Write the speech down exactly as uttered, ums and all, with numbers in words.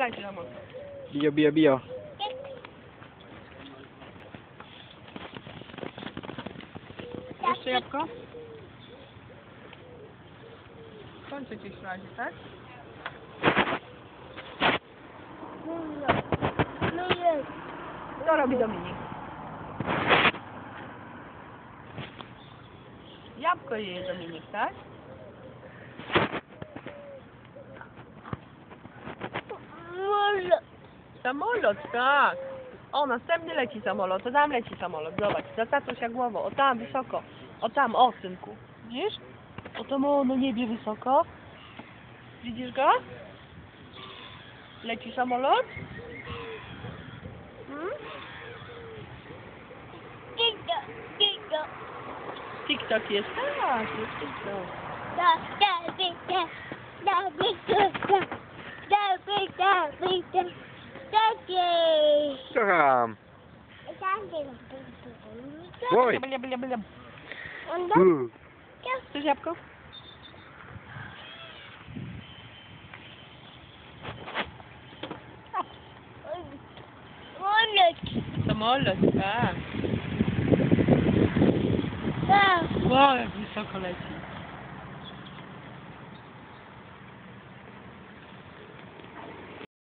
Dajcie na mocno. Bio, bio, bio. Jeszcze jabłko? Kończę gdzieś w razie, tak? No jest. Co robi Dominik? Jabłko je Dominik, tak? Może. Samolot, tak. O, następny leci samolot, to tam leci samolot, zobacz, za tatusia głową, o tam, wysoko, o tam, o synku, widzisz? O tam, o, na niebie wysoko, widzisz go? Leci samolot? Hmm? Tiktok, tiktok. TikTok jest, tak, jest TikTok. Da, da, tiktok. Da, tiktok. Da, tiktok, tiktok. Takie. Słucham. Oj. Blia, blia, blia. U. Chcesz jabłko? Samolot, tak. Tak. Wow, jak wysoko leci.